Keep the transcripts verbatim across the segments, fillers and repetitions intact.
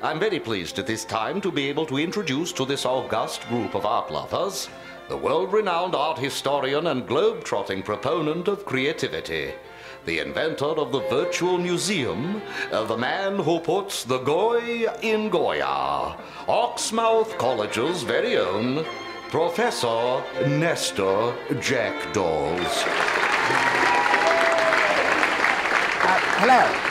I'm very pleased at this time to be able to introduce to this august group of art lovers the world-renowned art historian and globe-trotting proponent of creativity, the inventor of the virtual museum, uh, the man who puts the Goy in Goya, Oxmouth College's very own Professor Knestor Jackdaws. Uh, hello.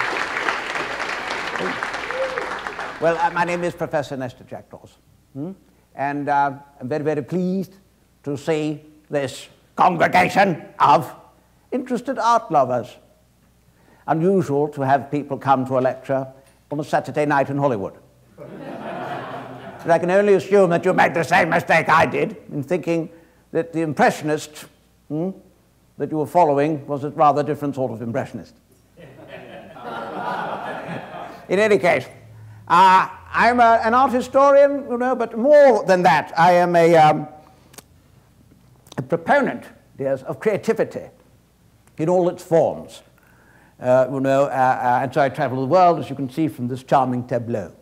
Well, uh, my name is Professor Knestor Jackdaws, hmm? and uh, I'm very, very pleased to see this congregation of interested art lovers. Unusual to have people come to a lecture on a Saturday night in Hollywood. But I can only assume that you made the same mistake I did in thinking that the impressionist hmm, that you were following was a rather different sort of impressionist. In any case, uh, I'm a, an art historian, you know, but more than that, I am a, um, a proponent, dears, of creativity in all its forms. Uh, you know, uh, uh, and so I travel the world, as you can see from this charming tableau.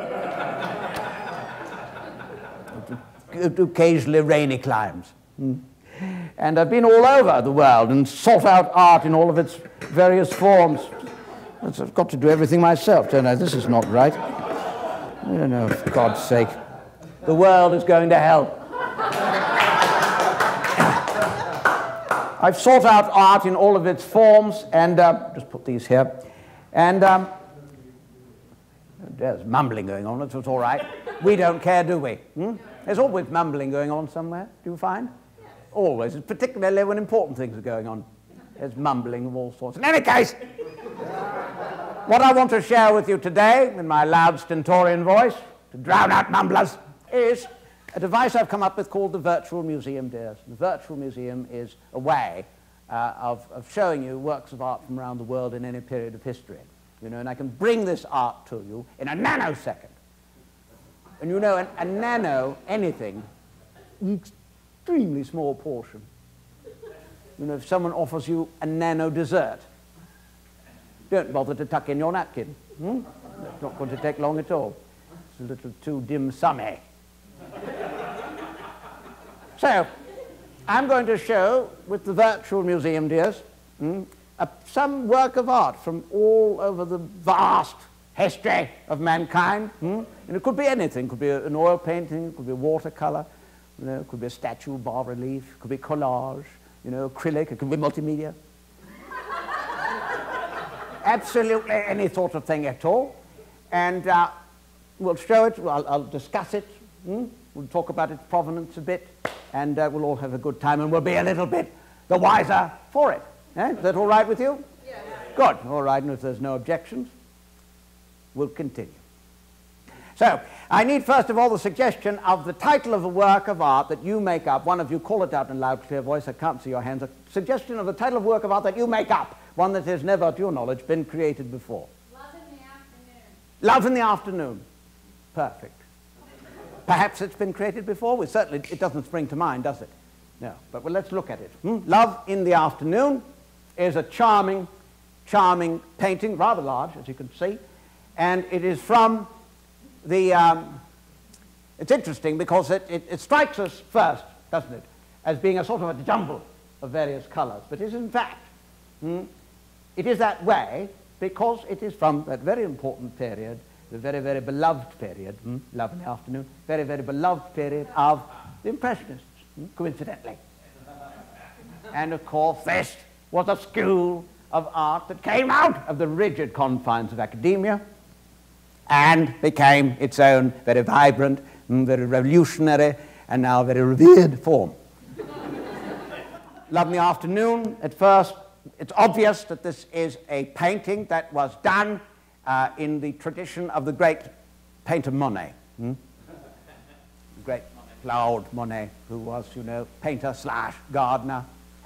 Occasionally rainy climes. Mm. And I've been all over the world and sought out art in all of its various forms. I've got to do everything myself, don't I? This is not right. Oh, no, for God's sake. The world is going to hell. I've sought out art in all of its forms, and uh, just put these here. And um, there's mumbling going on, it's all right. We don't care, do we? Hmm? There's always mumbling going on somewhere, do you find? Always, particularly when important things are going on. There's mumbling of all sorts. In any case, what I want to share with you today, in my loud stentorian voice, to drown out mumblers, is a device I've come up with called the Virtual Museum, dears. The Virtual Museum is a way uh, of, of showing you works of art from around the world in any period of history. You know, and I can bring this art to you in a nanosecond. And you know, a, a nano anything, an extremely small portion. You know, if someone offers you a nano dessert, don't bother to tuck in your napkin. Hmm? It's not going to take long at all. It's a little too dim-summy. So, I'm going to show, with the Virtual Museum, dears, hmm, a, some work of art from all over the vast history of mankind. Hmm? And it could be anything. It could be a, an oil painting, it could be a watercolor, you know, it could be a statue, bas-relief, it could be collage, you know, acrylic, it could be multimedia. Absolutely any sort of thing at all. And uh, we'll show it, I'll, I'll discuss it, hmm? We'll talk about its provenance a bit, and uh, we'll all have a good time, and we'll be a little bit the wiser for it. Eh? Is that all right with you? Yeah. Good. All right, and if there's no objections, we'll continue. So, I need first of all the suggestion of the title of a work of art that you make up. One of you call it out in a loud, clear voice. I can't see your hands. A suggestion of the title of a work of art that you make up, one that has never, to your knowledge, been created before. Love in the Afternoon. Love in the Afternoon. Perfect. Perhaps it's been created before. Well, certainly it doesn't spring to mind, does it? No. But well, let's look at it. Hmm? Love in the Afternoon is a charming, charming painting, rather large, as you can see. And it is from the... Um, it's interesting because it, it, it strikes us first, doesn't it, as being a sort of a jumble of various colors. But it is, in fact, hmm, it is that way because it is from that very important period, the very, very beloved period, hmm, Love in the Afternoon, very, very beloved period of the Impressionists, hmm, coincidentally. And of course, this was a school of art that came out of the rigid confines of academia and became its own very vibrant, hmm, very revolutionary, and now very revered form. Love in the Afternoon, at first, it's obvious that this is a painting that was done Uh, in the tradition of the great painter Monet. Hmm? The great Claude Monet, who was, you know, painter slash gardener.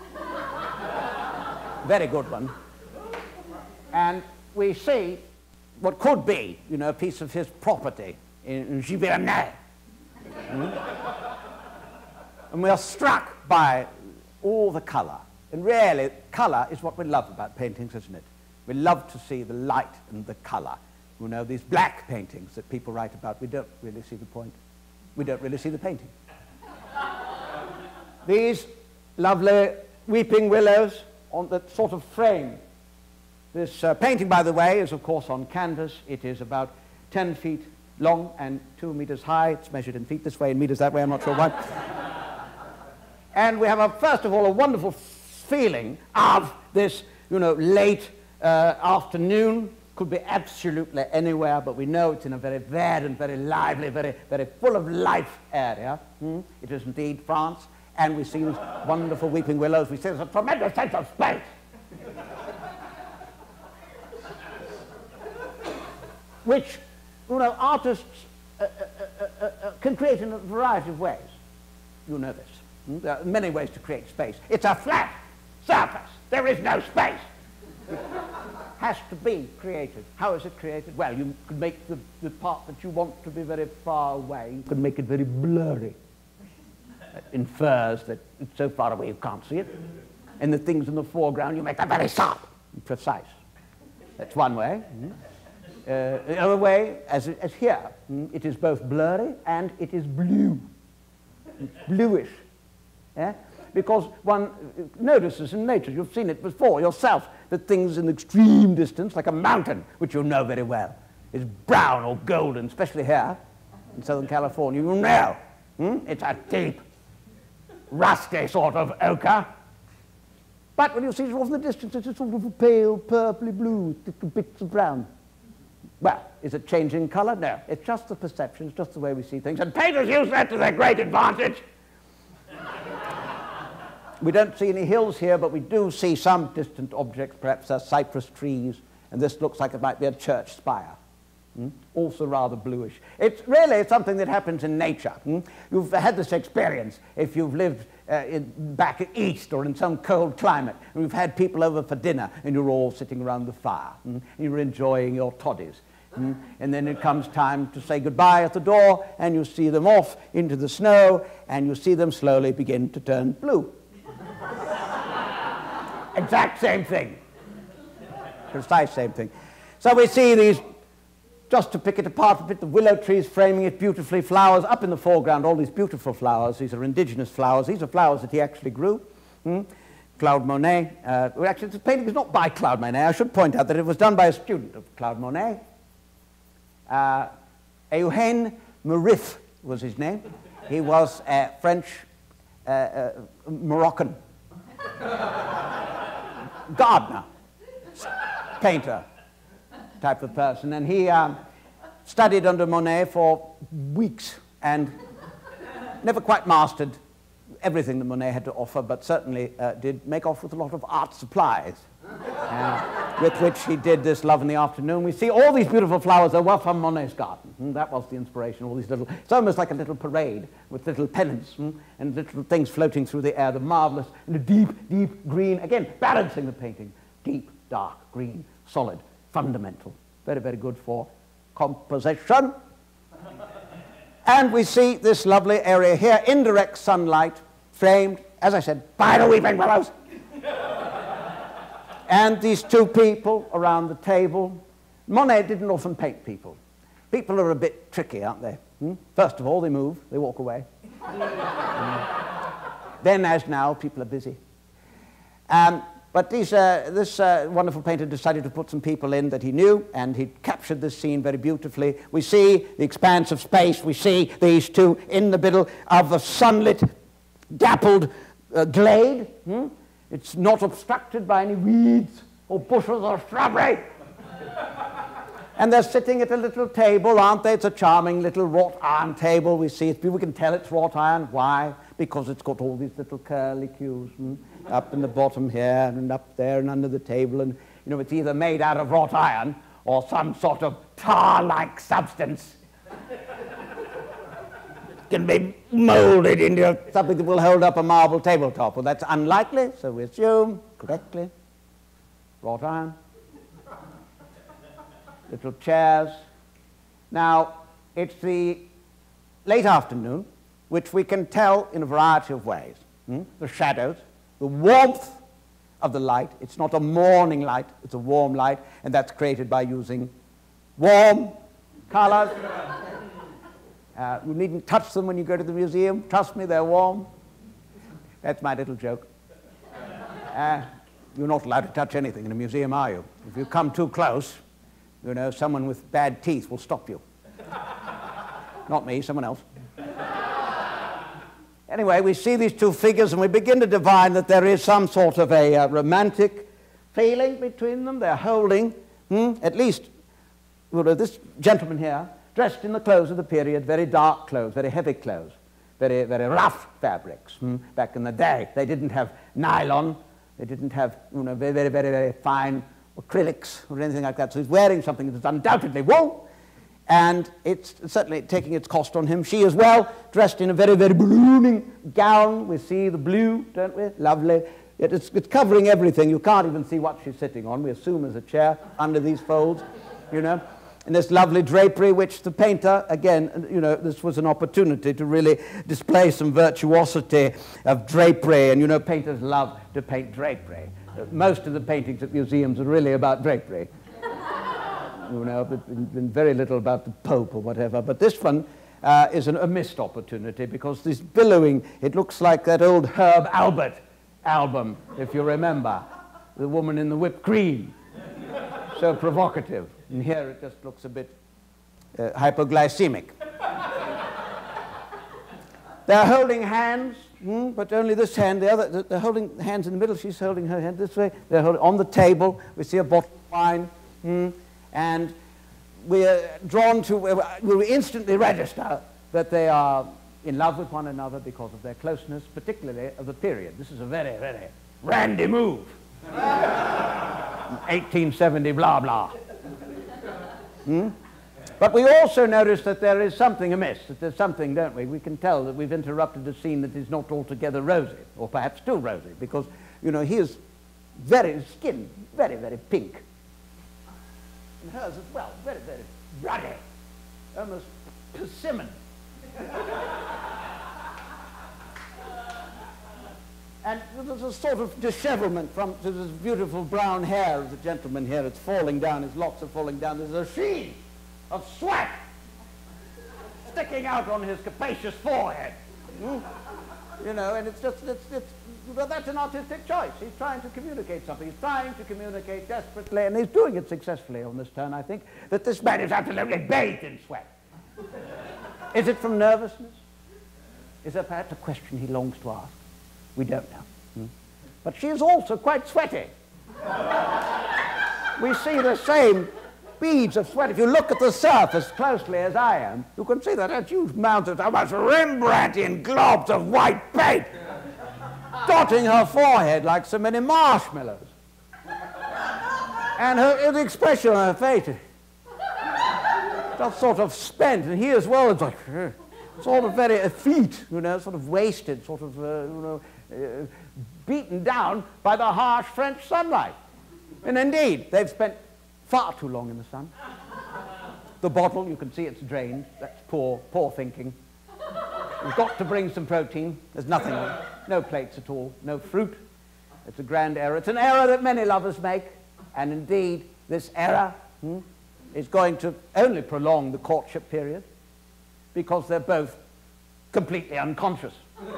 Very good one. And we see what could be, you know, a piece of his property in, in Giverny. Hmm? And we are struck by all the colour. And really, colour is what we love about paintings, isn't it? We love to see the light and the colour. You know, these black paintings that people write about, we don't really see the point. We don't really see the painting. These lovely weeping willows on that sort of frame. This uh, painting, by the way, is of course on canvas. It is about ten feet long and two meters high. It's measured in feet this way and meters that way, I'm not sure why. And we have, a, first of all, a wonderful feeling of this, you know, late uh, afternoon. Could be absolutely anywhere, but we know it's in a very varied and very lively, very, very full of life area. Mm? It is indeed France, and we see these wonderful weeping willows. We see there's a tremendous sense of space. Which, you know, artists uh, uh, uh, uh, can create in a variety of ways. You know this. Mm? There are many ways to create space. It's a flat surface. There is no space. It has to be created. How is it created? Well, you could make the, the part that you want to be very far away. You could make it very blurry. That infers that it's so far away you can't see it. And the things in the foreground, you make them very sharp and precise. That's one way. Mm? Uh, the other way, as, as here, mm, it is both blurry and it is blue. It's bluish. Yeah? Because one notices in nature, you've seen it before yourself, that things in extreme distance, like a mountain, which you know very well, is brown or golden, especially here in Southern California. You know hmm? It's a deep, rusty sort of ochre. But when you see it off in the distance, it's a sort of a pale, purpley blue, little bits of brown. Well, is it changing color? No. It's just the perception, it's just the way we see things. And painters use that to their great advantage. We don't see any hills here, but we do see some distant objects, perhaps uh, cypress trees, and this looks like it might be a church spire. Mm? Also rather bluish. It's really something that happens in nature. Mm? You've had this experience if you've lived uh, in, back east or in some cold climate, and you've had people over for dinner, and you're all sitting around the fire, mm? and you're enjoying your toddies. Mm? And then it comes time to say goodbye at the door, and you see them off into the snow, and you see them slowly begin to turn blue. Exact same thing. Precise same thing. So we see these, just to pick it apart a bit, the willow trees framing it beautifully, flowers up in the foreground, all these beautiful flowers. These are indigenous flowers. These are flowers that he actually grew. Hmm? Claude Monet. Uh, well, actually, this painting is not by Claude Monet. I should point out that it was done by a student of Claude Monet. Uh, Eugène Marif was his name. He was a French uh, uh, Moroccan gardener, painter type of person, and he um, studied under Monet for weeks and never quite mastered everything that Monet had to offer, but certainly uh, did make off with a lot of art supplies, uh, with which he did this Love in the Afternoon. We see all these beautiful flowers that were from Monet's garden. And that was the inspiration, all these little, it's almost like a little parade with little pennants hmm, and little things floating through the air, the marvelous, and a deep, deep green, again, balancing the painting. Deep, dark, green, solid, fundamental. Very, very good for composition. And we see this lovely area here, indirect sunlight, framed, as I said, by the weeping willows. And these two people around the table. Monet didn't often paint people. People are a bit tricky, aren't they? Hmm? First of all, they move, they walk away. Then, as now, people are busy. Um, but these, uh, this uh, wonderful painter decided to put some people in that he knew, and he captured this scene very beautifully. We see the expanse of space. We see these two in the middle of a sunlit, dappled uh, glade. Hmm? It's not obstructed by any weeds or bushes or shrubbery. And they're sitting at a little table, aren't they? It's a charming little wrought iron table. We see it. We can tell it's wrought iron. Why? Because it's got all these little curlicues hmm? up in the bottom here and up there and under the table. And, you know, it's either made out of wrought iron or some sort of tar-like substance. Can be molded into something that will hold up a marble tabletop. Well, that's unlikely, so we assume, correctly, wrought iron. Little chairs. Now, it's the late afternoon, which we can tell in a variety of ways. Hmm? The shadows, the warmth of the light. It's not a morning light, it's a warm light, and that's created by using warm colors. Uh, you needn't touch them when you go to the museum. Trust me, they're warm. That's my little joke. Uh, you're not allowed to touch anything in a museum, are you? If you come too close, you know, someone with bad teeth will stop you. Not me, someone else. Anyway, we see these two figures and we begin to divine that there is some sort of a uh, romantic feeling between them. They're holding, hmm, at least, well, this gentleman here, dressed in the clothes of the period, very dark clothes, very heavy clothes, very, very rough fabrics. Hmm? Back in the day, they didn't have nylon, they didn't have, you know, very, very, very, very fine acrylics or anything like that. So he's wearing something that's undoubtedly wool, and it's certainly taking its cost on him. She as well, dressed in a very, very ballooning gown. We see the blue, don't we? Lovely. It's, it's covering everything. You can't even see what she's sitting on. We assume there's a chair under these folds, you know. And this lovely drapery, which the painter, again, you know, this was an opportunity to really display some virtuosity of drapery. And, you know, painters love to paint drapery. Most of the paintings at museums are really about drapery. You know, but been very little about the Pope or whatever. But this one uh, is an, a missed opportunity because this billowing, it looks like that old Herb Albert album, if you remember. The woman in the whipped cream. So provocative. And here it just looks a bit uh, hypoglycemic. They're holding hands, hmm, but only this hand. The other, they're holding hands in the middle. She's holding her hand this way. They're holding on the table. We see a bottle of wine. Hmm, and we're drawn to, we instantly register that they are in love with one another because of their closeness, particularly of the period. This is a very, very randy move. eighteen seventy blah blah. Hmm? But we also notice that there is something amiss, that there's something, don't we? We can tell that we've interrupted a scene that is not altogether rosy, or perhaps too rosy, because, you know, he is very, skin, very, very pink. And hers as well, very, very ruddy, almost persimmon. And there's a sort of dishevelment from this beautiful brown hair of the gentleman here. It's falling down, his locks are falling down. There's a sheen of sweat sticking out on his capacious forehead. Hmm? You know, and it's just, it's, it's, well, that's an artistic choice. He's trying to communicate something. He's trying to communicate desperately, and he's doing it successfully on this turn, I think, that this man is absolutely bathed in sweat. Is it from nervousness? Is there perhaps a question he longs to ask? We don't know. Hmm? But she is also quite sweaty. We see the same beads of sweat. If you look at the surface closely as I am, you can see that a huge mountain, how much Rembrandtian globs of white paint dotting her forehead like so many marshmallows. And her, the expression on her face, just sort of spent, and he as well is like, sort of very effete, you know, sort of wasted, sort of, uh, you know, uh, beaten down by the harsh French sunlight. And indeed, they've spent far too long in the sun. The bottle, you can see it's drained. That's poor, poor thinking. We've got to bring some protein. There's nothing on it. No plates at all. No fruit. It's a grand error. It's an error that many lovers make. And indeed, this error hmm, is going to only prolong the courtship period because they're both completely unconscious.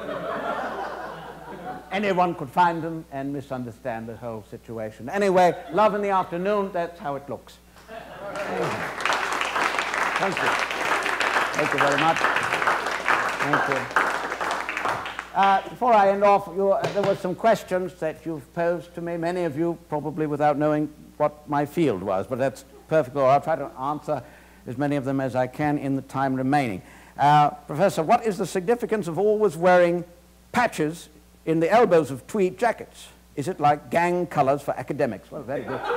Anyone could find them and misunderstand the whole situation. Anyway, love in the afternoon, that's how it looks. Thank you. Thank you very much. Thank you. Uh, before I end off, you, uh, there were some questions that you've posed to me, many of you probably without knowing what my field was, but that's perfectly all right. I'll try to answer as many of them as I can in the time remaining. Uh, Professor, what is the significance of always wearing patches in the elbows of tweed jackets? Is it like gang colors for academics? Well, very good.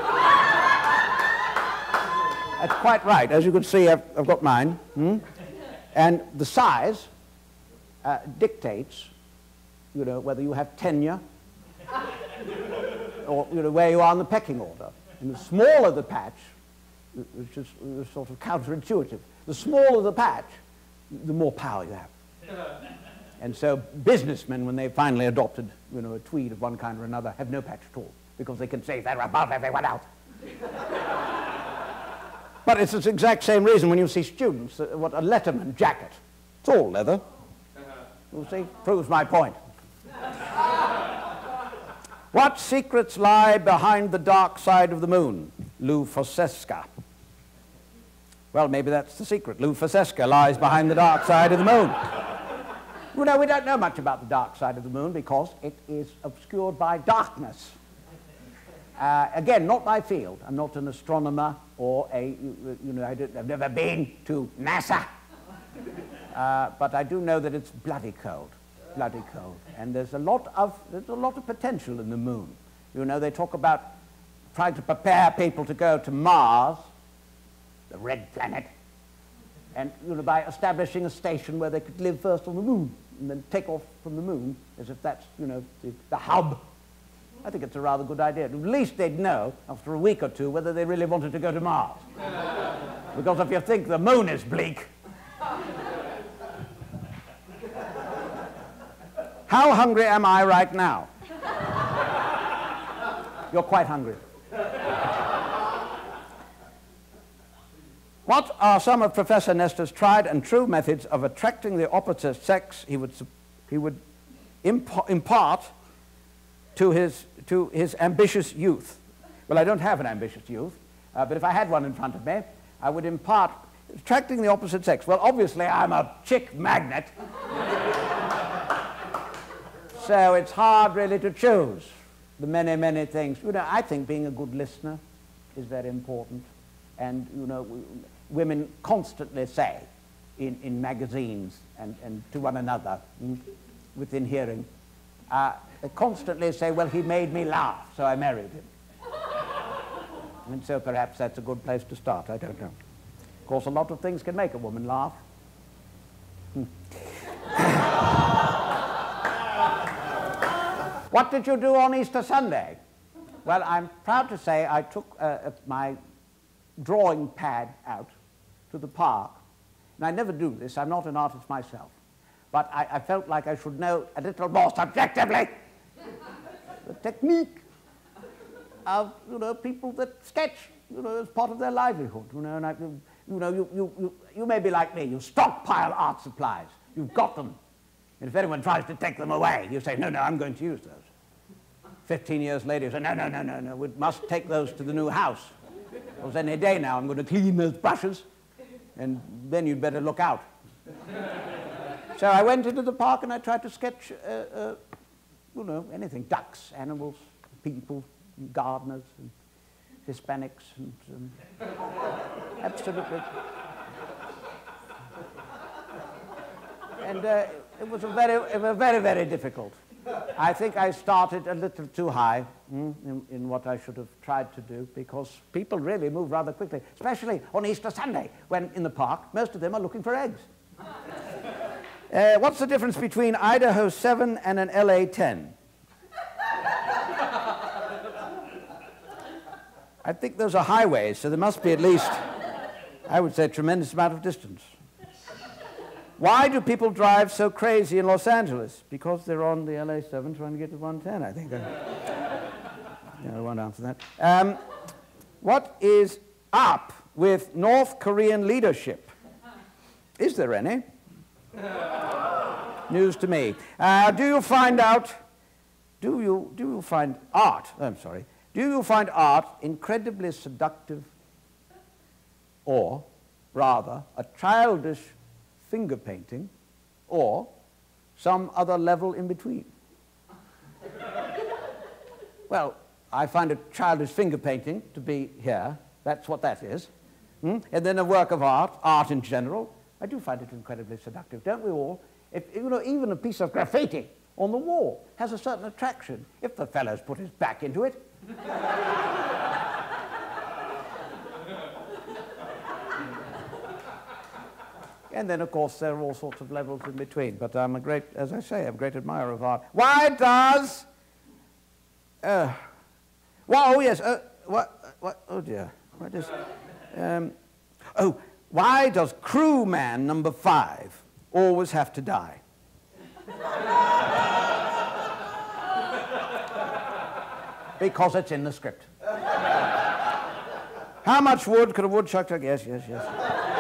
That's quite right. As you can see, I've, I've got mine. Hmm? And the size uh, dictates, you know, whether you have tenure or, you know, where you are in the pecking order. And the smaller the patch, which is sort of counterintuitive, the smaller the patch, the more power you have. And so businessmen, when they finally adopted, you know, a tweed of one kind or another, have no patch at all, because they can say they're above everyone else. But it's the exact same reason when you see students, uh, what a Letterman jacket. It's all leather. You see, proves my point. What secrets lie behind the dark side of the moon? Lou Foseska. Well, maybe that's the secret. Lou Foseska lies behind the dark side of the moon. You know, we don't know much about the dark side of the moon because it is obscured by darkness. Uh, again, not my field. I'm not an astronomer or a, you, you know, I don't, I've never been to NASA. Uh, but I do know that it's bloody cold, bloody cold. And there's a lot of, there's a lot of potential in the moon. You know, they talk about trying to prepare people to go to Mars, the red planet, and, you know, by establishing a station where they could live first on the moon and then take off from the moon as if that's, you know, the, the hub. I think it's a rather good idea. At least they'd know after a week or two whether they really wanted to go to Mars. Because if you think the moon is bleak. How hungry am I right now? You're quite hungry. What are some of Professor Nestor's tried and true methods of attracting the opposite sex he would, he would imp impart to his, to his ambitious youth? Well, I don't have an ambitious youth, uh, but if I had one in front of me, I would impart attracting the opposite sex. Well, obviously, I'm a chick magnet. So it's hard really to choose the many, many things. You know, I think being a good listener is very important. And, you know, women constantly say in, in magazines and, and to one another within hearing, uh, they constantly say, well, he made me laugh, so I married him. And so perhaps that's a good place to start, I don't know. Of course, a lot of things can make a woman laugh. Hmm. What did you do on Easter Sunday? Well, I'm proud to say I took uh, my drawing pad out to the park. And I never do this. I'm not an artist myself. But I, I felt like I should know a little more subjectively the technique of, you know, people that sketch, you know, as part of their livelihood. You know, and I, you know, you, you, you, you may be like me. You stockpile art supplies. You've got them. And if anyone tries to take them away, you say, no, no, I'm going to use those. Fifteen years later, you say, no, no, no, no, no, we must take those to the new house. Because any day now I'm going to clean those brushes, and then you'd better look out. So I went into the park and I tried to sketch, uh, uh, you know, anything, ducks, animals, people, gardeners, and Hispanics, and um, absolutely. And uh, it was a very, it was very, very difficult. I think I started a little too high mm, in, in what I should have tried to do, because people really move rather quickly, especially on Easter Sunday, when in the park, most of them are looking for eggs. uh, what's the difference between Idaho seven and an L A ten? I think those are highways, so there must be at least, I would say, a tremendous amount of distance. Why do people drive so crazy in Los Angeles? Because they're on the L A seven trying to get to one ten, I think. Yeah, I won't answer that. Um, what is up with North Korean leadership? Is there any? News to me. Uh, do you find out, do you, do you find art, I'm sorry, do you find art incredibly seductive, or rather a childish finger painting, or some other level in between? Well, I find a childish finger painting to be here. That's what that is. Hmm? And then a work of art, art in general, I do find it incredibly seductive, don't we all? If, you know, even a piece of graffiti on the wall has a certain attraction, if the fellow's put his back into it. And then, of course, there are all sorts of levels in between. But I'm a great, as I say, I'm a great admirer of art. Why does... Uh, well, oh, yes. Uh, what, what, oh, dear. What is... Um, oh, why does crewman number five always have to die? Because it's in the script. How much wood could a woodchuck take? Yes, yes, yes.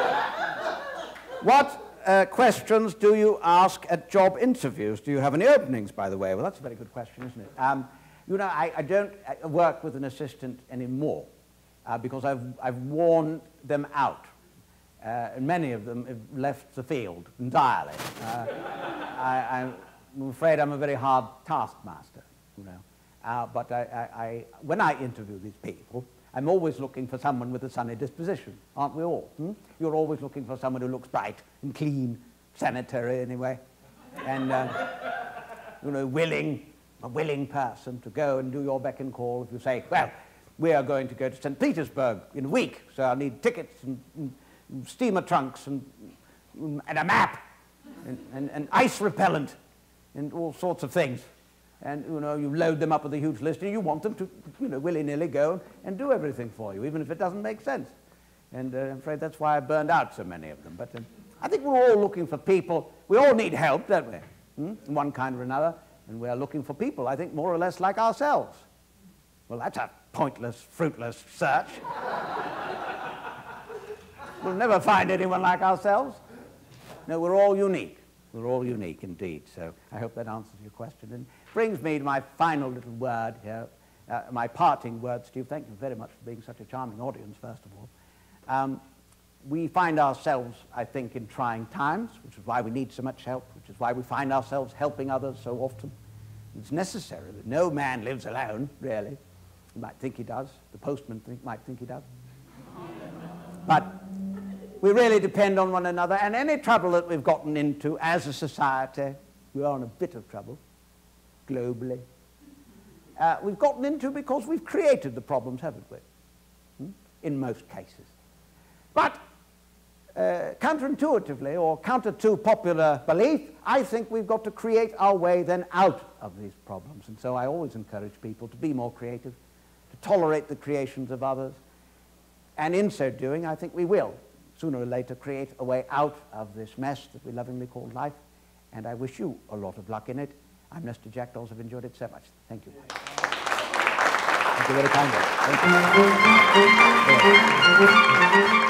What uh, questions do you ask at job interviews? Do you have any openings, by the way? Well, that's a very good question, isn't it? Um, you know, I, I don't I work with an assistant anymore uh, because I've, I've worn them out. Uh, and many of them have left the field entirely. Uh, I, I'm afraid I'm a very hard taskmaster, you know. Uh, but I, I, I, when I interview these people, I'm always looking for someone with a sunny disposition, aren't we all? Hmm? You're always looking for someone who looks bright and clean, sanitary anyway, and uh, you know, willing, a willing person to go and do your beck and call. If you say, well, we are going to go to Saint Petersburg in a week, so I'll need tickets and, and steamer trunks and, and a map and, and, and ice repellent and all sorts of things. And, you know, you load them up with a huge list and you want them to, you know, willy-nilly go and do everything for you, even if it doesn't make sense. And uh, I'm afraid that's why I burned out so many of them. But um, I think we're all looking for people. We all need help, don't we? Hmm? In one kind or another. And we're looking for people, I think, more or less like ourselves. Well, that's a pointless, fruitless search. We'll never find anyone like ourselves. No, we're all unique. We're all unique indeed. So I hope that answers your question. And brings me to my final little word here, uh, my parting word, Steve. Thank you very much for being such a charming audience, first of all. Um, we find ourselves, I think, in trying times, which is why we need so much help, which is why we find ourselves helping others so often. It's necessary that no man lives alone, really. You might think he does. The postman think, might think he does. But we really depend on one another, and any trouble that we've gotten into as a society, we are in a bit of trouble, globally. Uh, we've gotten into because we've created the problems, haven't we? Hmm? In most cases. But uh, counterintuitively, or counter to popular belief, I think we've got to create our way then out of these problems. And so I always encourage people to be more creative, to tolerate the creations of others, and in so doing, I think we will, sooner or later, create a way out of this mess that we lovingly call life. And I wish you a lot of luck in it. I'm Knestor Jackdaws. I've enjoyed it so much. Thank you. Thank you very kindly. Thank you.